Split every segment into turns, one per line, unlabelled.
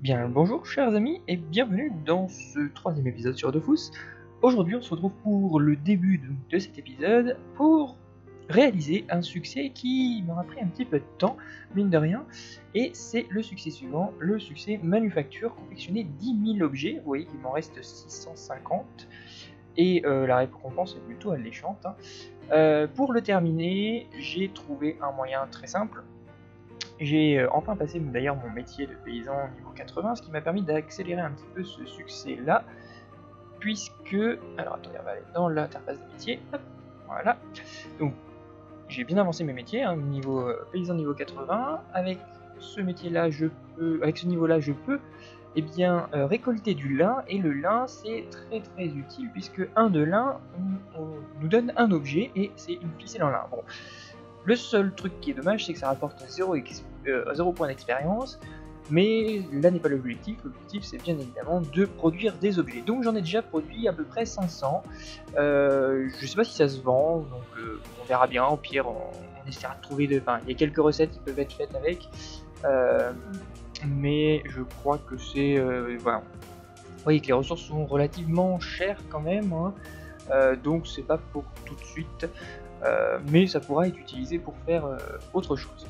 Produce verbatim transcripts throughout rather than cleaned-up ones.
Bien bonjour chers amis et bienvenue dans ce troisième épisode sur Dofus. Aujourd'hui on se retrouve pour le début de, de cet épisode pour réaliser un succès qui m'aura pris un petit peu de temps, mine de rien, et c'est le succès suivant, le succès manufacture, confectionner dix mille objets. Vous voyez qu'il m'en reste six cent cinquante et euh, la récompense est plutôt alléchante. Hein. Euh, pour le terminer, j'ai trouvé un moyen très simple. J'ai euh, enfin passé d'ailleurs mon métier de paysan au niveau quatre-vingts, ce qui m'a permis d'accélérer un petit peu ce succès-là, puisque... Alors attendez, on va aller dans l'interface des métiers, hop, voilà. Donc j'ai bien avancé mes métiers, hein, niveau euh, paysan niveau quatre-vingts, avec ce métier-là, je peux, avec ce niveau-là, je peux eh bien, euh, récolter du lin, et le lin c'est très très utile, puisque un de lin on, on nous donne un objet, et c'est une ficelle en lin. Bon. Le seul truc qui est dommage, c'est que ça rapporte zéro, euh, zéro point d'expérience, mais là n'est pas l'objectif. L'objectif, c'est bien évidemment de produire des objets. Donc j'en ai déjà produit à peu près cinq cents. Euh, je sais pas si ça se vend, donc euh, on verra bien. Au pire, on, on essaiera de trouver de. Enfin, il y a quelques recettes qui peuvent être faites avec, euh, mais je crois que c'est. Euh, voilà. Vous voyez que les ressources sont relativement chères quand même, hein, euh, donc c'est pas pour tout de suite. Euh, mais ça pourra être utilisé pour faire euh, autre chose.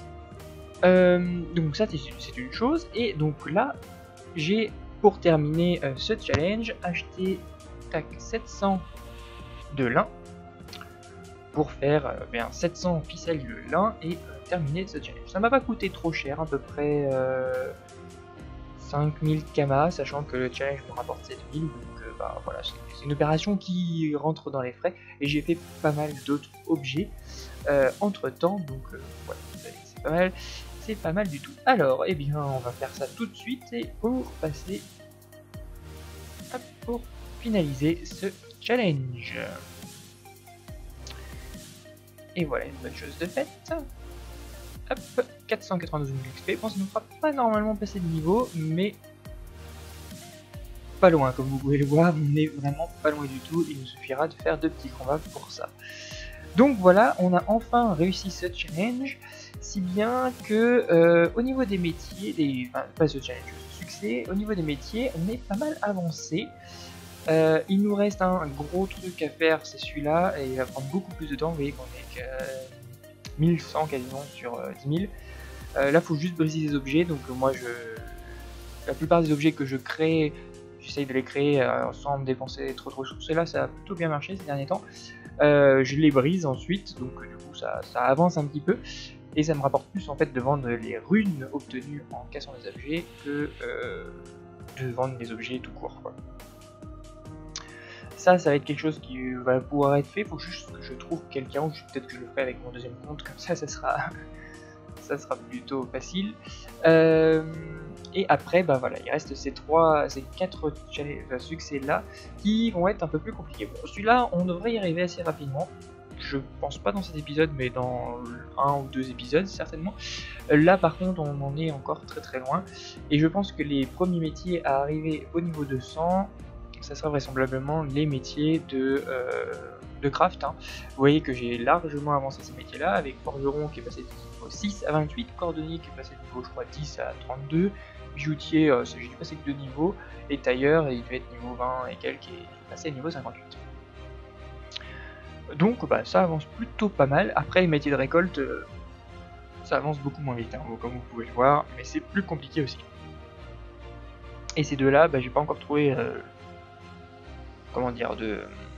Euh, donc ça c'est une chose, et donc là j'ai pour terminer euh, ce challenge acheté tac, sept cents de lin pour faire euh, bien sept cents ficelles de lin et euh, terminer ce challenge. Ça m'a pas coûté trop cher, à peu près euh, cinq mille kamas, sachant que le challenge me rapporte sept mille, donc euh, bah, voilà, c'est une opération qui rentre dans les frais, et j'ai fait pas mal d'autres objets euh, entre temps, donc euh, voilà, c'est pas mal, c'est pas mal du tout. Alors, eh bien, on va faire ça tout de suite, et pour passer, hop, pour finaliser ce challenge. Et voilà, une bonne chose de faite. Hop, quatre cent quatre-vingt-douze mille X P, bon ça ne fera pas normalement passer de niveau, mais pas loin, comme vous pouvez le voir, on n'est vraiment pas loin du tout, il nous suffira de faire deux petits combats pour ça. Donc voilà, on a enfin réussi ce challenge, si bien que euh, au niveau des métiers, des, enfin pas ce challenge, ce succès, au niveau des métiers, on est pas mal avancé. Euh, il nous reste un gros truc à faire, c'est celui-là, et il va prendre beaucoup plus de temps, vous voyez qu'on est que mille cent quasiment sur euh, dix mille. Euh, là, il faut juste briser des objets, donc euh, moi, je, la plupart des objets que je crée, j'essaye de les créer euh, sans me dépenser trop trop de ressources, et là, ça a plutôt bien marché ces derniers temps. Euh, je les brise ensuite, donc euh, du coup, ça, ça avance un petit peu, et ça me rapporte plus en fait de vendre les runes obtenues en cassant des objets que euh, de vendre des objets tout court, quoi. Ça, ça va être quelque chose qui va pouvoir être fait, il faut juste que je trouve quelqu'un, ou peut-être que je le ferai avec mon deuxième compte, comme ça, ça sera, ça sera plutôt facile. Euh, et après, bah voilà, il reste ces trois, ces quatre succès là qui vont être un peu plus compliqués. Bon, celui-là, on devrait y arriver assez rapidement. Je pense pas dans cet épisode, mais dans un ou deux épisodes certainement. Là, par contre, on en est encore très très loin, et je pense que les premiers métiers à arriver au niveau deux cents, ça sera vraisemblablement les métiers de, euh, de craft. Hein. Vous voyez que j'ai largement avancé ces métiers-là, avec forgeron qui est passé de niveau six à vingt-huit, cordonnier qui est passé de niveau je crois dix à trente-deux, bijoutier, euh, j'ai dû passer que deux niveaux, et tailleur, il devait être niveau vingt et quelques, et est passé à niveau cinquante-huit. Donc bah, ça avance plutôt pas mal. Après les métiers de récolte, euh, ça avance beaucoup moins vite, hein, comme vous pouvez le voir, mais c'est plus compliqué aussi. Et ces deux-là, bah, j'ai pas encore trouvé... Euh, comment dire, de,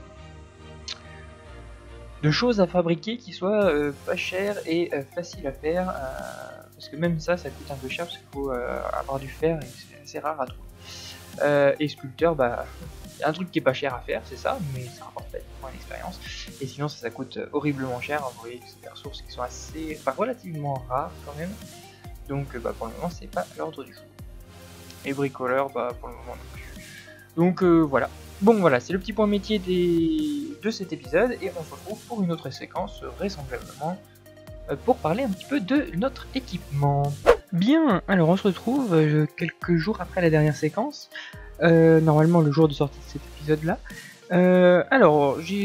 de choses à fabriquer qui soient euh, pas chères et euh, faciles à faire, euh, parce que même ça, ça coûte un peu cher, parce qu'il faut euh, avoir du fer, et c'est assez rare à trouver. Euh, et sculpteur, bah, un truc qui est pas cher à faire, c'est ça, mais ça rapporte pas moins d'expérience, et sinon ça, ça coûte horriblement cher. Vous voyez que c'est des ressources qui sont assez, enfin relativement rares quand même, donc bah, pour le moment c'est pas à l'ordre du jour. Et bricoleur, bah pour le moment non plus. Donc euh, voilà. Bon voilà, c'est le petit point métier des... de cet épisode, et on se retrouve pour une autre séquence, vraisemblablement, euh, pour parler un petit peu de notre équipement. Bien, alors on se retrouve euh, quelques jours après la dernière séquence, euh, normalement le jour de sortie de cet épisode-là. Euh, alors, j'ai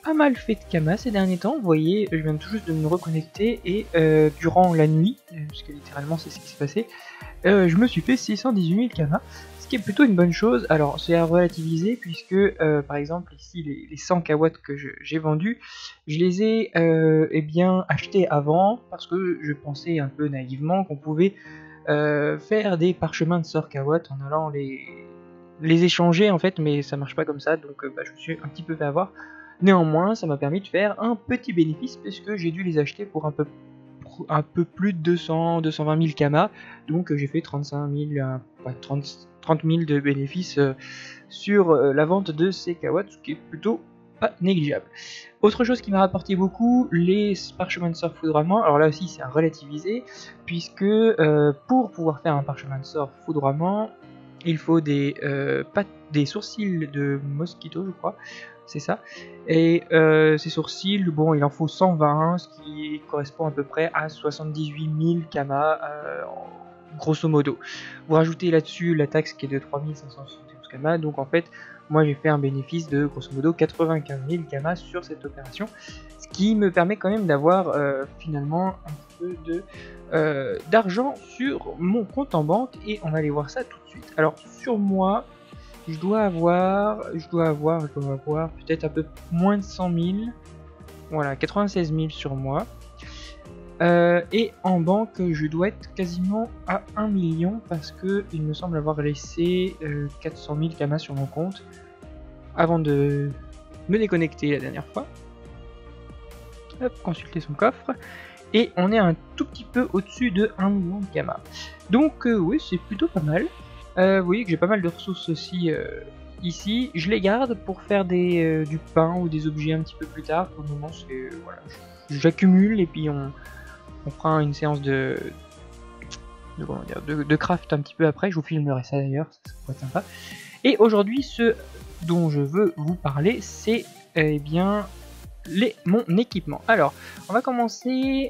pas mal fait de Kama ces derniers temps. Vous voyez, je viens tout juste de me reconnecter et euh, durant la nuit, parce que littéralement c'est ce qui s'est passé, euh, je me suis fait six cent dix-huit mille Kama, ce qui est plutôt une bonne chose. Alors c'est à relativiser puisque euh, par exemple ici les, les cent kilowatts que j'ai vendus, je les ai euh, eh bien achetés avant parce que je pensais un peu naïvement qu'on pouvait euh, faire des parchemins de sort kilowatts en allant les, les échanger en fait, mais ça marche pas comme ça, donc euh, bah, je me suis un petit peu fait avoir. Néanmoins, ça m'a permis de faire un petit bénéfice puisque j'ai dû les acheter pour un peu, un peu plus de deux cents à deux cent vingt mille Kama. Donc euh, j'ai fait trente-cinq mille, euh, ouais, trente, trente mille de bénéfices euh, sur euh, la vente de ces kilowatts, ce qui est plutôt pas négligeable. Autre chose qui m'a rapporté beaucoup, les parchemins de sort foudroiement. Alors là aussi c'est à relativiser puisque euh, pour pouvoir faire un parchemin de sort foudroiement, il faut des, euh, pas, des sourcils de mosquito, je crois. C'est ça. Et euh, ces sourcils, bon, il en faut cent vingt, ce qui correspond à peu près à soixante-dix-huit mille Kama, euh, grosso modo. Vous rajoutez là-dessus la taxe qui est de trois mille cinq cent soixante et onze Kama, donc en fait, moi j'ai fait un bénéfice de grosso modo quatre-vingt-quinze mille Kama sur cette opération, ce qui me permet quand même d'avoir euh, finalement un petit peu de euh, d'argent sur mon compte en banque, et on va aller voir ça tout de suite. Alors sur moi, je dois avoir, je dois avoir, je dois avoir peut-être un peu moins de cent mille. Voilà, quatre-vingt-seize mille sur moi. Euh, et en banque, je dois être quasiment à un million parce que il me semble avoir laissé euh, quatre cent mille Kama sur mon compte avant de me déconnecter la dernière fois. Hop, consulter son coffre. Et on est un tout petit peu au-dessus de un million de Kama. Donc euh, oui, c'est plutôt pas mal. Euh, vous voyez que j'ai pas mal de ressources aussi euh, ici. Je les garde pour faire des, euh, du pain ou des objets un petit peu plus tard. Pour le moment, c'est voilà, j'accumule et puis on, on fera une séance de de, comment dire, de de craft un petit peu après. Je vous filmerai ça d'ailleurs, ça, ça pourrait être sympa. Et aujourd'hui, ce dont je veux vous parler, c'est eh bien les mon équipement. Alors, on va commencer.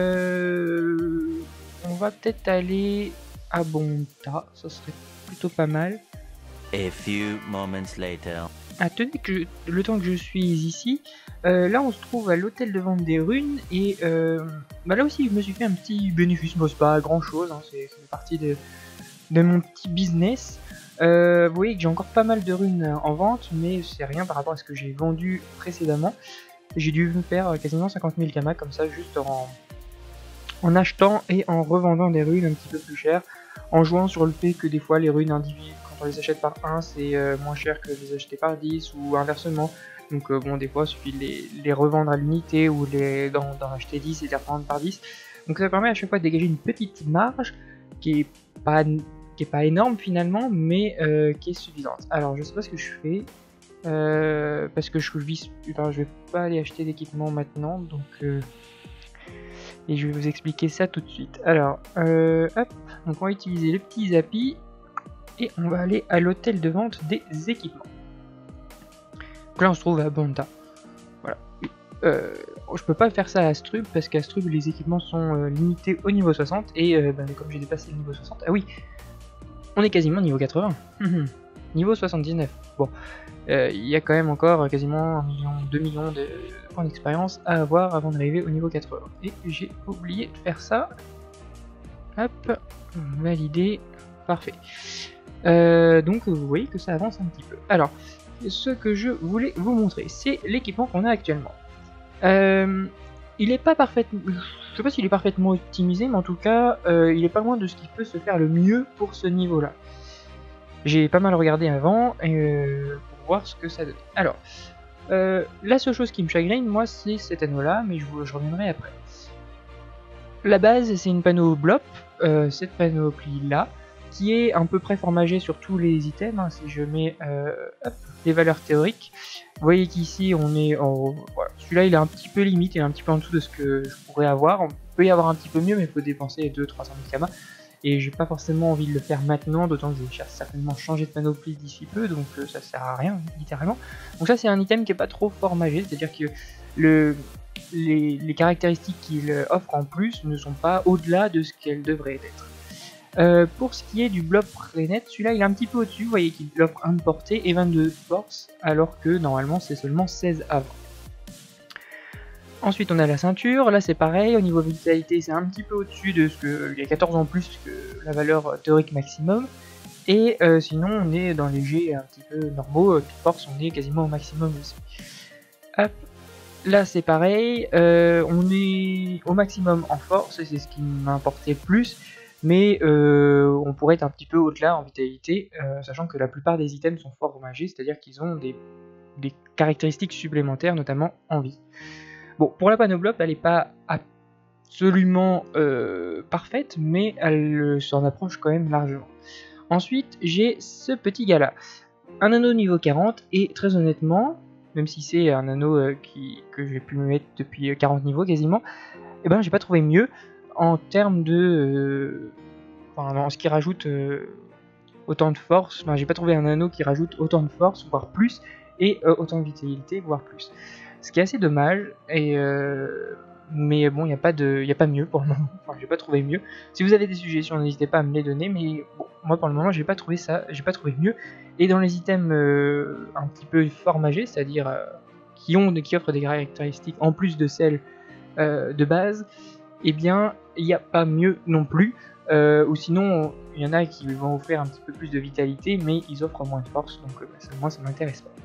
Euh, on va peut-être aller à Bonta, ça serait plutôt pas mal.
A few moments later.
Ah, tenez que je, le temps que je suis ici, euh, là on se trouve à l'hôtel de vente des runes et euh, bah là aussi je me suis fait un petit bénéfice, bon c'est pas grand chose, hein, c'est partie de, de mon petit business. Euh, vous voyez que j'ai encore pas mal de runes en vente, mais c'est rien par rapport à ce que j'ai vendu précédemment. J'ai dû me faire quasiment cinquante mille Kama comme ça juste en, en achetant et en revendant des runes un petit peu plus chères, en jouant sur le fait que des fois les runes individuelles, quand on les achète par un, c'est euh, moins cher que de les acheter par dix ou inversement. Donc euh, bon, des fois il suffit de les, les revendre à l'unité ou les d'en acheter dix et de les revendre par dix. Donc ça permet à chaque fois de dégager une petite marge qui est pas, qui est pas énorme finalement, mais euh, qui est suffisante. Alors je sais pas ce que je fais. Euh, parce que je vis, enfin, je vais pas aller acheter d'équipement maintenant, donc euh, et je vais vous expliquer ça tout de suite. Alors, euh, hop, donc on va utiliser le petit Zappi et on va aller à l'hôtel de vente des équipements. Donc là, on se trouve à Bonta. Voilà. Euh, je peux pas faire ça à Astrub parce qu'à Astrub les équipements sont euh, limités au niveau soixante et euh, bah, comme j'ai dépassé le niveau soixante, ah oui, on est quasiment niveau quatre-vingts. Niveau soixante-dix-neuf. Bon, il euh, y a quand même encore quasiment un million, deux millions de points d'expérience à avoir avant d'arriver au niveau quatre-vingts. Et j'ai oublié de faire ça. Hop, valider, parfait. Euh, donc vous voyez que ça avance un petit peu. Alors, ce que je voulais vous montrer, c'est l'équipement qu'on a actuellement. Euh, il est pas parfaitement, je sais pas s'il est parfaitement optimisé, mais en tout cas, euh, il est pas loin de ce qui peut se faire le mieux pour ce niveau-là. J'ai pas mal regardé avant euh, pour voir ce que ça donnait. Alors, euh, la seule chose qui me chagrine, moi, c'est cet anneau-là, mais je, je reviendrai après. La base, c'est une panneau blop, euh, cette panoplie-là, qui est à peu près formatée sur tous les items. Hein, si je mets euh, hop, les valeurs théoriques, vous voyez qu'ici, on est en... Voilà, celui-là, il est un petit peu limite, il est un petit peu en dessous de ce que je pourrais avoir. On peut y avoir un petit peu mieux, mais il faut dépenser deux à trois cent mille Kama. Et j'ai pas forcément envie de le faire maintenant, d'autant que je vais certainement changer de panoplie d'ici peu, donc euh, ça sert à rien, littéralement. Donc ça c'est un item qui est pas trop formagé, c'est-à-dire que le, les, les caractéristiques qu'il offre en plus ne sont pas au-delà de ce qu'elles devraient être. Euh, pour ce qui est du blob Renet, celui-là il est un petit peu au-dessus, vous voyez qu'il offre un de portée et vingt-deux de force, alors que normalement c'est seulement seize avant. Ensuite on a la ceinture, là c'est pareil, au niveau vitalité c'est un petit peu au-dessus de ce que... il y a quatorze en plus que la valeur théorique maximum. Et euh, sinon on est dans les jets un petit peu normaux, force on est quasiment au maximum aussi. Hop, là c'est pareil, euh, on est au maximum en force, c'est ce qui m'importait le plus. Mais euh, on pourrait être un petit peu au-delà en vitalité, euh, sachant que la plupart des items sont fort magiques, c'est-à-dire qu'ils ont des, des caractéristiques supplémentaires, notamment en vie. Bon, pour la panoblope, elle n'est pas absolument euh, parfaite, mais elle s'en approche quand même largement. Ensuite, j'ai ce petit gars-là. Un anneau niveau quarante, et très honnêtement, même si c'est un anneau euh, qui, que j'ai pu me mettre depuis quarante niveaux quasiment, et ben j'ai pas trouvé mieux en termes de... Euh, enfin, en ce qui rajoute euh, autant de force. Enfin, j'ai pas trouvé un anneau qui rajoute autant de force, voire plus, et euh, autant de vitalité, voire plus. Ce qui est assez dommage, et euh, mais bon, il n'y a, pas de... y a pas mieux pour le moment. Enfin, j'ai pas trouvé mieux. Si vous avez des suggestions, n'hésitez pas à me les donner, mais bon, moi pour le moment, j'ai pas trouvé ça, j'ai pas trouvé mieux. Et dans les items euh, un petit peu formagés, c'est-à-dire euh, qui, ont, qui offrent des caractéristiques en plus de celles euh, de base, eh bien, il n'y a pas mieux non plus. Euh, ou sinon, il y en a qui vont offrir un petit peu plus de vitalité, mais ils offrent moins de force, donc euh, bah, moi ça m'intéresse pas.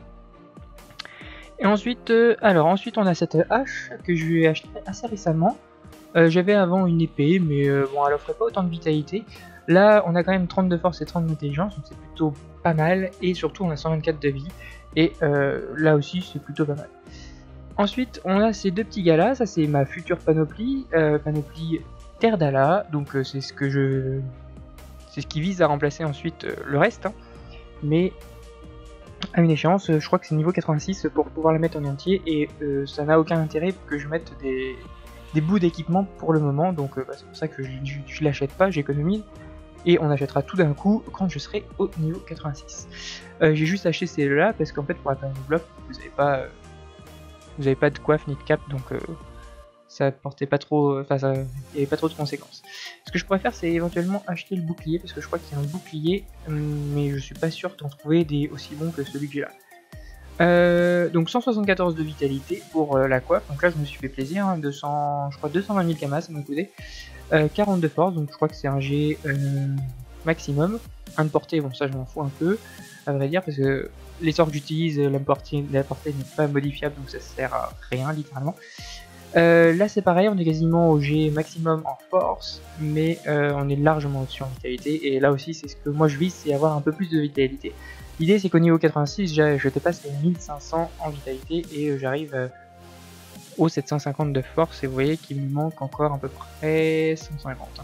Et ensuite, euh, alors ensuite on a cette hache que je lui ai acheté assez récemment. Euh, J'avais avant une épée, mais euh, bon, elle offrait pas autant de vitalité. Là, on a quand même trente de force et trente d'intelligence, donc c'est plutôt pas mal. Et surtout, on a cent vingt-quatre de vie, et euh, là aussi, c'est plutôt pas mal. Ensuite, on a ces deux petits gars-là. Ça, c'est ma future panoplie, euh, panoplie Terdala. Donc, euh, c'est ce que je, c'est ce qui vise à remplacer ensuite euh, le reste. Hein. Mais à une échéance, je crois que c'est niveau quatre-vingt-six pour pouvoir la mettre en entier, et euh, ça n'a aucun intérêt que je mette des, des bouts d'équipement pour le moment, donc euh, bah, c'est pour ça que je, je, je l'achète pas, j'économise, et on achètera tout d'un coup quand je serai au niveau quatre-vingt-six. Euh, J'ai juste acheté celle-là parce qu'en fait pour la panoblope, vous n'avez pas, euh, vous avez pas de coiffe ni de cap, donc euh, ça portait pas trop, enfin ça, il n'y avait pas trop de conséquences. Ce que je pourrais faire, c'est éventuellement acheter le bouclier, parce que je crois qu'il y a un bouclier, mais je suis pas sûr d'en trouver des aussi bons que celui que j'ai là. Euh, donc cent soixante-quatorze de vitalité pour euh, la coiffe, donc là je me suis fait plaisir, hein, deux cents, je crois deux cent vingt mille kamas ça m'a coûté, euh, quarante de force, donc je crois que c'est un G euh, maximum, un de portée, bon ça je m'en fous un peu, à vrai dire, parce que les sorts que j'utilise, la portée, la portée n'est pas modifiable, donc ça sert à rien littéralement. Euh, là c'est pareil, on est quasiment au G maximum en force, mais euh, on est largement au-dessus en vitalité, et là aussi c'est ce que moi je vise, c'est avoir un peu plus de vitalité. L'idée c'est qu'au niveau quatre-vingt-six, je dépasse les mille cinq cents en vitalité, et euh, j'arrive euh, aux sept cent cinquante de force, et vous voyez qu'il me manque encore à peu près cent cinquante.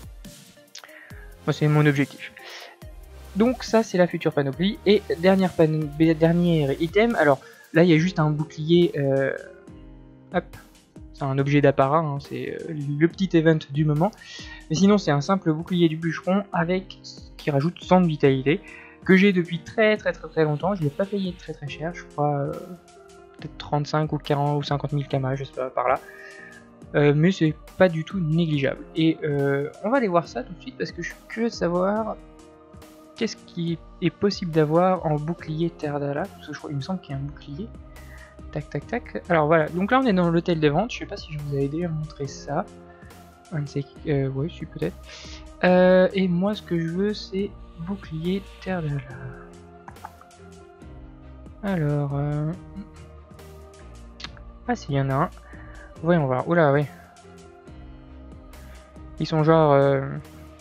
Moi c'est mon objectif. Donc ça c'est la future panoplie, et dernière pan dernier item, alors là il y a juste un bouclier, euh, hop, c'est un objet d'apparat, hein, c'est euh, le petit event du moment. Mais sinon c'est un simple bouclier du bûcheron avec qui rajoute cent de vitalité, que j'ai depuis très très très très longtemps. Je l'ai pas payé très très cher, je crois euh, peut-être trente-cinq ou quarante ou cinquante mille kamas, je sais pas, par là. Euh, mais c'est pas du tout négligeable. Et euh, on va aller voir ça tout de suite parce que je suis curieux de savoir qu'est-ce qui est possible d'avoir en bouclier Terdala, parce que je crois, il me semble qu'il y a un bouclier. Tac tac tac. Alors voilà, donc là on est dans l'hôtel des ventes, je sais pas si je vous avais déjà montré ça. Un de ces... Euh, ouais, si peut-être. Euh, et moi ce que je veux c'est bouclier Terdala. Alors... Euh... Ah s'il y en a un. Voyons voir. Oula oui. Ils sont genre... Euh...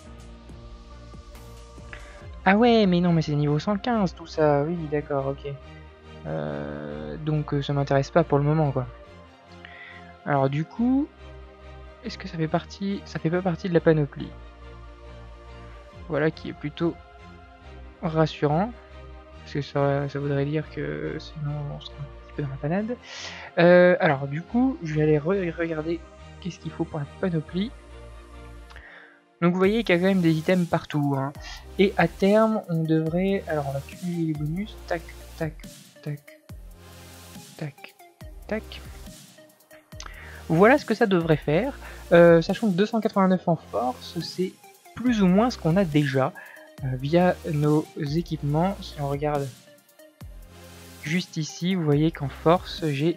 Ah ouais mais non mais c'est niveau cent quinze tout ça. Oui d'accord, ok. Euh, donc euh, ça m'intéresse pas pour le moment quoi. Alors du coup, est-ce que ça fait partie, ça fait pas partie de la panoplie? Voilà qui est plutôt rassurant, parce que ça, ça voudrait dire que sinon on sera un petit peu dans la panade. Euh, alors du coup, je vais aller re regarder qu'est-ce qu'il faut pour la panoplie. Donc vous voyez qu'il y a quand même des items partout, hein. Et à terme, on devrait, alors on va cumuler les bonus, tac, tac, tac, tac, tac. Voilà ce que ça devrait faire, euh, sachant que deux cent quatre-vingt-neuf en force, c'est plus ou moins ce qu'on a déjà euh, via nos équipements. Si on regarde juste ici, vous voyez qu'en force, j'ai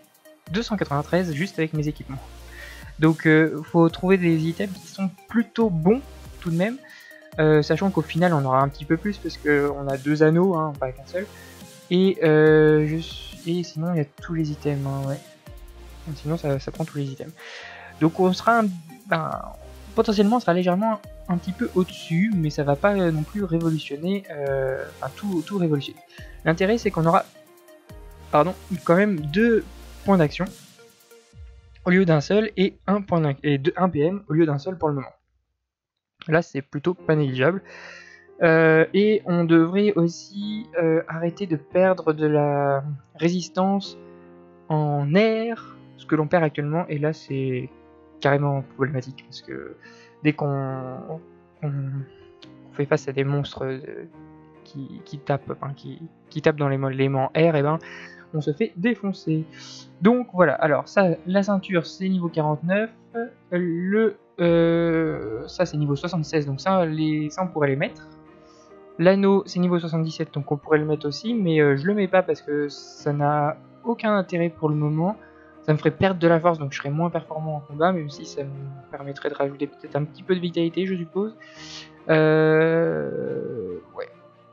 deux cent quatre-vingt-treize juste avec mes équipements. Donc euh, faut trouver des items qui sont plutôt bons tout de même, euh, sachant qu'au final on aura un petit peu plus parce qu'on a deux anneaux, hein, pas qu'un seul. Et, euh, je suis... et sinon il y a tous les items, hein, ouais. Sinon ça, ça prend tous les items. Donc on sera un... ben, potentiellement on sera légèrement un petit peu au-dessus, mais ça va pas euh, non plus révolutionner, euh, enfin tout, tout révolutionner. L'intérêt c'est qu'on aura, pardon, quand même deux points d'action au lieu d'un seul et un point et deux, un P M au lieu d'un seul pour le moment. Là c'est plutôt pas négligeable. Euh, et on devrait aussi euh, arrêter de perdre de la résistance en air, ce que l'on perd actuellement, et là c'est carrément problématique parce que dès qu'on on fait face à des monstres de, qui, qui tapent, enfin, qui, qui tapent dans les éléments air, et ben on se fait défoncer. Donc voilà, alors ça, la ceinture c'est niveau quarante-neuf, le euh, ça c'est niveau soixante-seize, donc ça, les, ça on pourrait les mettre. L'anneau c'est niveau soixante-dix-sept, donc on pourrait le mettre aussi, mais euh, je le mets pas parce que ça n'a aucun intérêt pour le moment. Ça me ferait perdre de la force, donc je serais moins performant en combat, même si ça me permettrait de rajouter peut-être un petit peu de vitalité, je suppose. Euh... Ouais.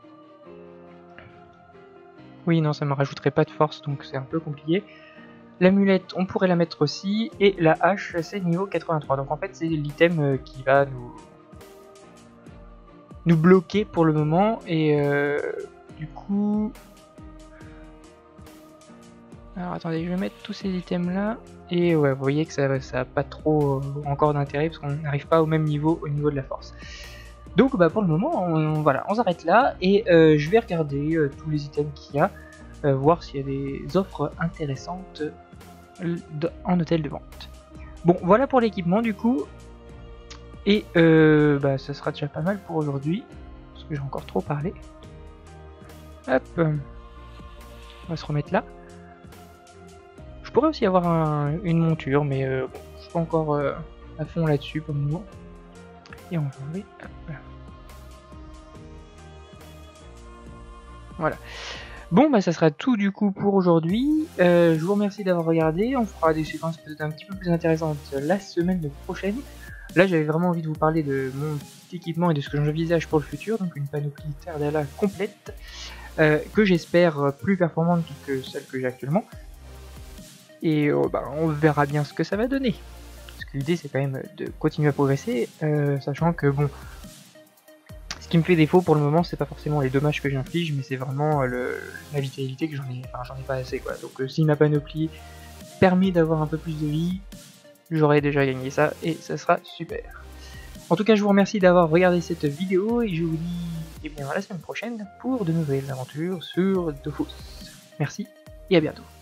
Oui, non, ça me rajouterait pas de force, donc c'est un peu compliqué. L'amulette, on pourrait la mettre aussi, et la hache, c'est niveau quatre-vingt-trois. Donc en fait, c'est l'item qui va nous nous bloquer pour le moment, et euh, du coup... Alors attendez, je vais mettre tous ces items là, et ouais, vous voyez que ça n'a pas trop euh, encore d'intérêt, parce qu'on n'arrive pas au même niveau au niveau de la force. Donc bah pour le moment, on, on voilà, on s'arrête là, et euh, je vais regarder euh, tous les items qu'il y a, euh, voir s'il y a des offres intéressantes en hôtel de vente. Bon, voilà pour l'équipement du coup, et euh, bah ça sera déjà pas mal pour aujourd'hui, parce que j'ai encore trop parlé. Hop, on va se remettre là. Je pourrais aussi avoir un, une monture, mais euh, bon, je suis pas encore euh, à fond là-dessus pour le moment. Et on va enlever. Hop. Voilà. Bon, bah ça sera tout du coup pour aujourd'hui. Euh, je vous remercie d'avoir regardé. On fera des séquences peut-être un petit peu plus intéressantes la semaine prochaine. Là, j'avais vraiment envie de vous parler de mon petit équipement et de ce que j'envisage pour le futur. Donc une panoplie Terdala complète, euh, que j'espère plus performante que celle que j'ai actuellement. Et oh, bah, on verra bien ce que ça va donner. Parce que l'idée c'est quand même de continuer à progresser, euh, sachant que bon, ce qui me fait défaut pour le moment c'est pas forcément les dommages que j'inflige, mais c'est vraiment le, la vitalité que j'en ai, enfin, j'en ai pas assez quoi. Donc euh, si ma panoplie permet d'avoir un peu plus de vie, j'aurais déjà gagné ça et ça sera super. En tout cas je vous remercie d'avoir regardé cette vidéo et je vous dis eh bien, à la semaine prochaine pour de nouvelles aventures sur Dofus. Merci et à bientôt.